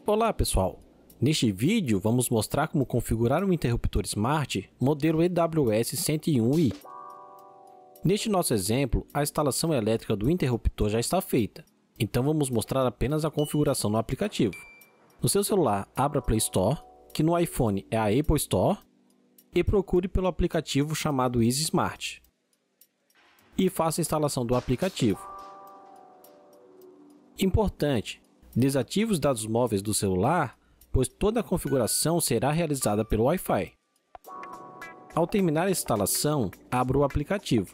Olá pessoal, neste vídeo vamos mostrar como configurar um interruptor Smart modelo EWS101i. Neste nosso exemplo, a instalação elétrica do interruptor já está feita, então vamos mostrar apenas a configuração no aplicativo. No seu celular, abra a Play Store, que no iPhone é a Apple Store, e procure pelo aplicativo chamado Easy Smart. E faça a instalação do aplicativo. Importante, desative os dados móveis do celular, pois toda a configuração será realizada pelo Wi-Fi. Ao terminar a instalação, abra o aplicativo.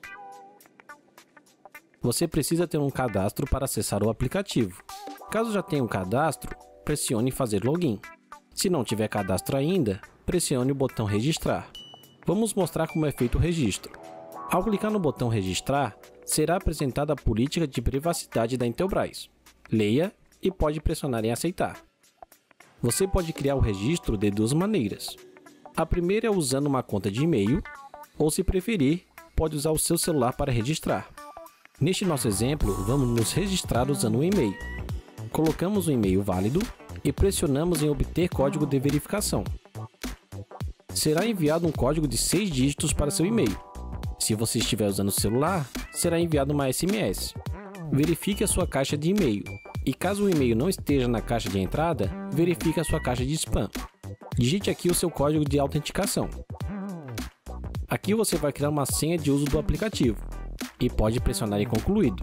Você precisa ter um cadastro para acessar o aplicativo. Caso já tenha um cadastro, pressione fazer login. Se não tiver cadastro ainda, pressione o botão registrar. Vamos mostrar como é feito o registro. Ao clicar no botão registrar, será apresentada a política de privacidade da Intelbras. Leia e pode pressionar em aceitar. Você pode criar o registro de duas maneiras. A primeira é usando uma conta de e-mail, ou se preferir, pode usar o seu celular para registrar. Neste nosso exemplo, vamos nos registrar usando um e-mail. Colocamos o e-mail válido e pressionamos em obter código de verificação. Será enviado um código de 6 dígitos para seu e-mail. Se você estiver usando o celular, será enviado uma SMS. Verifique a sua caixa de e-mail. E caso o e-mail não esteja na caixa de entrada, verifique a sua caixa de spam. Digite aqui o seu código de autenticação. Aqui você vai criar uma senha de uso do aplicativo e pode pressionar em concluído.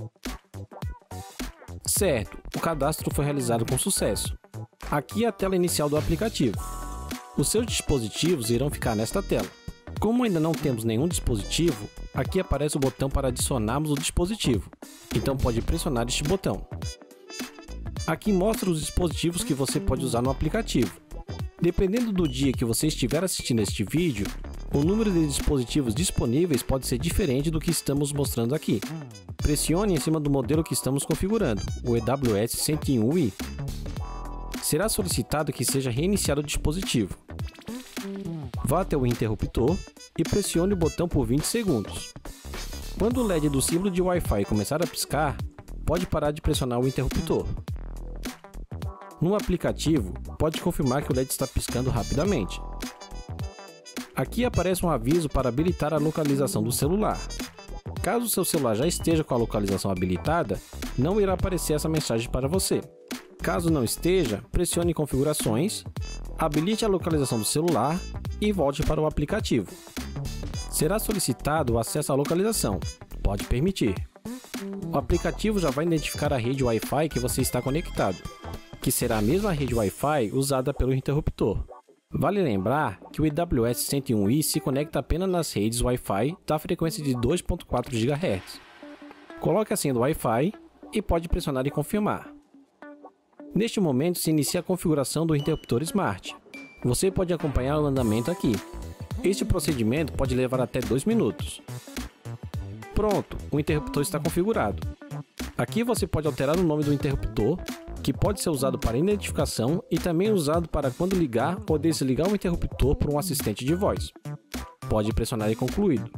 Certo, o cadastro foi realizado com sucesso. Aqui é a tela inicial do aplicativo. Os seus dispositivos irão ficar nesta tela. Como ainda não temos nenhum dispositivo, aqui aparece o botão para adicionarmos o dispositivo. Então pode pressionar este botão. Aqui mostra os dispositivos que você pode usar no aplicativo. Dependendo do dia que você estiver assistindo este vídeo, o número de dispositivos disponíveis pode ser diferente do que estamos mostrando aqui. Pressione em cima do modelo que estamos configurando, o EWS101i. Será solicitado que seja reiniciado o dispositivo. Vá até o interruptor e pressione o botão por 20 segundos. Quando o LED do símbolo de Wi-Fi começar a piscar, pode parar de pressionar o interruptor. No aplicativo, pode confirmar que o LED está piscando rapidamente. Aqui aparece um aviso para habilitar a localização do celular. Caso o seu celular já esteja com a localização habilitada, não irá aparecer essa mensagem para você. Caso não esteja, pressione em configurações, habilite a localização do celular e volte para o aplicativo. Será solicitado o acesso à localização. Pode permitir. O aplicativo já vai identificar a rede Wi-Fi que você está conectado, que será a mesma rede Wi-Fi usada pelo interruptor. Vale lembrar que o EWS101i se conecta apenas nas redes Wi-Fi da frequência de 2.4 GHz. Coloque a senha do Wi-Fi e pode pressionar em confirmar. Neste momento se inicia a configuração do interruptor Smart. Você pode acompanhar o andamento aqui. Este procedimento pode levar até 2 minutos. Pronto, o interruptor está configurado. Aqui você pode alterar o nome do interruptor, que pode ser usado para identificação e também usado para quando ligar ou desligar o interruptor por um assistente de voz. Pode pressionar em concluído.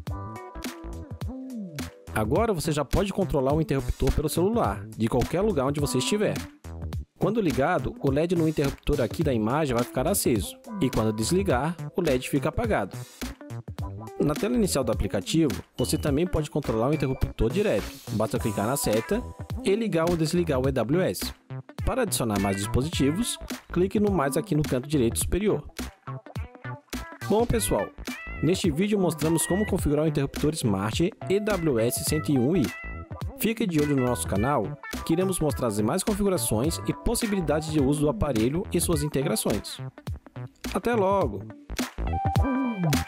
Agora você já pode controlar o interruptor pelo celular, de qualquer lugar onde você estiver. Quando ligado, o LED no interruptor aqui da imagem vai ficar aceso, e quando desligar, o LED fica apagado. Na tela inicial do aplicativo, você também pode controlar o interruptor direto, basta clicar na seta e ligar ou desligar o EWS. Para adicionar mais dispositivos, clique no mais aqui no canto direito superior. Bom pessoal, neste vídeo mostramos como configurar o interruptor Smart EWS101i. Fique de olho no nosso canal, que iremos mostrar as demais configurações e possibilidades de uso do aparelho e suas integrações. Até logo!